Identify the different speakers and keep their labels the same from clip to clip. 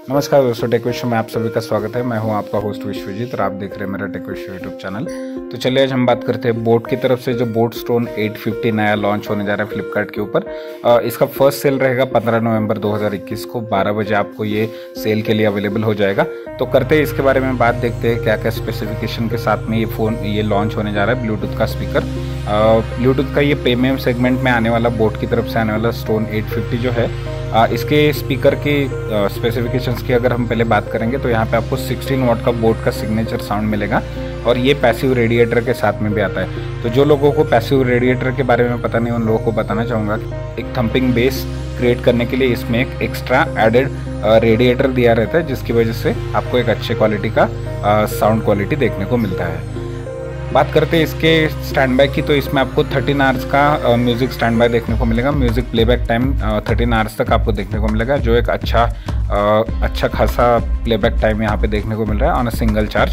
Speaker 1: नमस्कार दोस्तों, टेक विश्व में आप सभी का स्वागत है। मैं हूं आपका होस्ट विश्वजीत और आप देख रहे हैं मेरा टेक विश्व यूट्यूब चैनल। तो चलिए आज हम बात करते हैं बोट की तरफ से जो बोट स्टोन 850 नया लॉन्च होने जा रहा है फ्लिपकार्ट के ऊपर। इसका फर्स्ट सेल रहेगा 15 नवंबर 2021 को 12 बजे आपको ये सेल के लिए अवेलेबल हो जाएगा। तो करते हैं इसके बारे में बात, देखते हैं क्या क्या स्पेसिफिकेशन के साथ में ये लॉन्च होने जा रहा है। ब्लूटूथ का स्पीकर, ब्लूटूथ का ये प्रीमियम सेगमेंट में आने वाला बोट की तरफ से आने वाला स्टोन 850 जो है, इसके स्पीकर की स्पेसिफिकेशंस की अगर हम पहले बात करेंगे तो यहाँ पे आपको 16 वॉट का बोट का सिग्नेचर साउंड मिलेगा और ये पैसिव रेडिएटर के साथ में भी आता है। तो जो लोगों को पैसिव रेडिएटर के बारे में पता नहीं, उन लोगों को बताना चाहूँगा कि एक थंपिंग बेस क्रिएट करने के लिए इसमें एक एक्स्ट्रा एडेड रेडिएटर दिया रहता है, जिसकी वजह से आपको एक अच्छे क्वालिटी का साउंड क्वालिटी देखने को मिलता है। बात करते हैं इसके स्टैंड बाय की, तो इसमें आपको 13 आवर्स का म्यूज़िक स्टैंड बाय देखने को मिलेगा। म्यूज़िक प्लेबैक टाइम 13 आवर्स तक आपको देखने को मिलेगा, जो एक अच्छा खासा प्लेबैक टाइम यहाँ पे देखने को मिल रहा है on a single charge.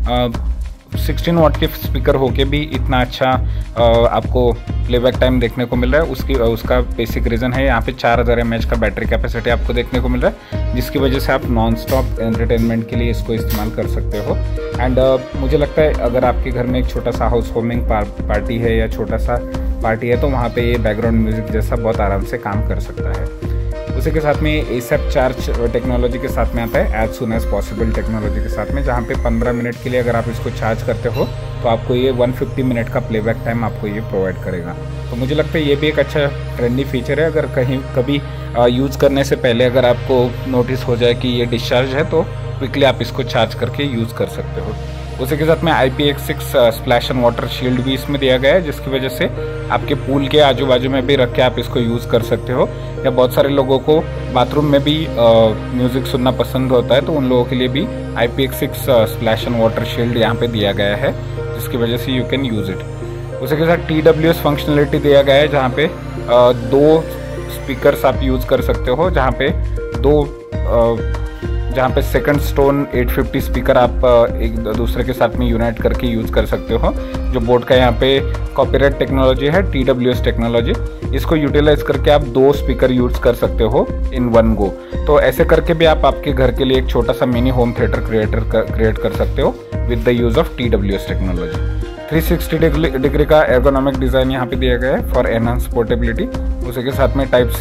Speaker 1: 16 watt के स्पीकर होके भी इतना अच्छा आपको प्लेबैक टाइम देखने को मिल रहा है। उसका बेसिक रीज़न है यहाँ पे 4000 mAh का बैटरी कैपेसिटी आपको देखने को मिल रहा है, जिसकी वजह से आप नॉन स्टॉप एंटरटेनमेंट के लिए इसको इस्तेमाल कर सकते हो। एंड मुझे लगता है अगर आपके घर में एक छोटा सा हाउस वार्मिंग पार्टी है या छोटा सा पार्टी है, तो वहाँ पे ये बैकग्राउंड म्यूज़िक जैसा बहुत आराम से काम कर सकता है। उसी के साथ में एसएप चार्ज टेक्नोलॉजी के साथ में आता है, as soon as possible technology के साथ में, जहाँ पे 15 मिनट के लिए अगर आप इसको चार्ज करते हो तो आपको ये 150 मिनट का प्लेबैक टाइम आपको ये प्रोवाइड करेगा। तो मुझे लगता है ये भी एक अच्छा ट्रेंडी फीचर है। अगर कभी यूज़ करने से पहले अगर आपको नोटिस हो जाए कि ये डिस्चार्ज है, तो क्विकली आप इसको चार्ज करके यूज़ कर सकते हो। उसी के साथ में IPX6 splash and water shield भी इसमें दिया गया है, जिसकी वजह से आपके पूल के आजू बाजू में भी रख के आप इसको यूज़ कर सकते हो। या बहुत सारे लोगों को बाथरूम में भी म्यूज़िक सुनना पसंद होता है, तो उन लोगों के लिए भी IPX6 splash and water shield यहाँ पे दिया गया है, जिसकी वजह से यू कैन यूज़ इट। उसी के साथ TWS फंक्शनलिटी दिया गया है, जहाँ पे 2 स्पीकर्स आप यूज़ कर सकते हो, जहाँ पे सेकंड स्टोन 850 स्पीकर आप एक दूसरे के साथ में यूनाइट करके यूज़ कर सकते हो। जो बोट का यहाँ पे कॉपीराइट टेक्नोलॉजी है, TWS टेक्नोलॉजी, इसको यूटिलाइज करके आप 2 स्पीकर यूज़ कर सकते हो इन वन गो। तो ऐसे करके भी आप आपके घर के लिए एक छोटा सा मिनी होम थिएटर क्रिएट कर सकते हो with the use of TWS technology. 360 degree का एर्गोनॉमिक डिज़ाइन यहाँ पे दिया गया है फॉर एनहांस पोर्टेबिलिटी। उसी के साथ में टाइप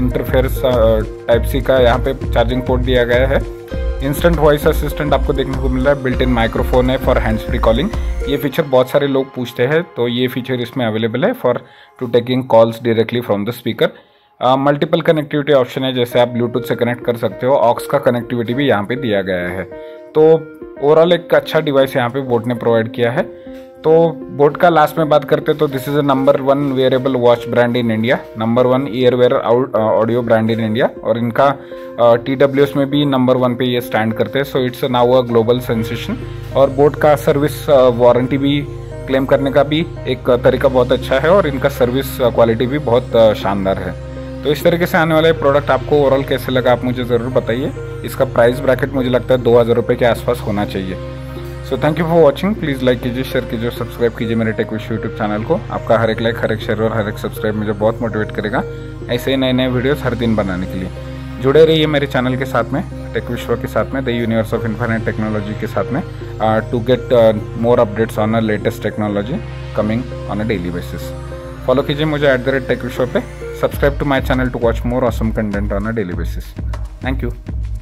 Speaker 1: सी का यहाँ पे चार्जिंग पोर्ट दिया गया है। इंस्टेंट वॉइस असिस्टेंट आपको देखने को मिल रहा है। बिल्ट इन माइक्रोफोन है फॉर हैंड्स फ्री कॉलिंग। ये फीचर बहुत सारे लोग पूछते हैं, तो ये फीचर इसमें अवेलेबल है for to taking calls directly from the speaker. Multiple connectivity option है, जैसे आप ब्लूटूथ से कनेक्ट कर सकते हो। ऑक्स का कनेक्टिविटी भी यहाँ पे दिया गया है। तो ओवरऑल एक अच्छा डिवाइस यहाँ पे बोट ने प्रोवाइड किया है। तो बोट का लास्ट में बात करते तो this is a number 1 wearable watch brand in India, number 1 earwear audio brand in India, और इनका TWS में भी नंबर 1 पे ये स्टैंड करते हैं। So it's now a global sensation. और बोट का सर्विस वारंटी भी क्लेम करने का भी एक तरीका बहुत अच्छा है, और इनका सर्विस क्वालिटी भी बहुत शानदार है। तो इस तरीके से आने वाला प्रोडक्ट आपको ओवरऑल कैसे लगा, आप मुझे ज़रूर बताइए। इसका प्राइस ब्रैकेट मुझे लगता है 2000 रुपये के आसपास होना चाहिए। So thank you for watching. Please like कीजिए, शेयर कीजिए, सब्सक्राइब कीजिए मेरे टेक विश्व यूट्यूब चैनल को। आपका हर एक लाइक, हर एक शेयर और हर एक सब्सक्राइब मुझे बहुत मोटिवेट करेगा ऐसे ही नए नए वीडियोस हर दिन बनाने के लिए। जुड़े रहिए मेरे चैनल के साथ में, टेक विश्व के साथ में, the universe of infinite technology के साथ में, to get more updates on a latest technology coming on a daily basis. Follow कीजिए मुझे @टेक विश्व पे। Subscribe to my channel to watch more awesome content on a daily basis. Thank you.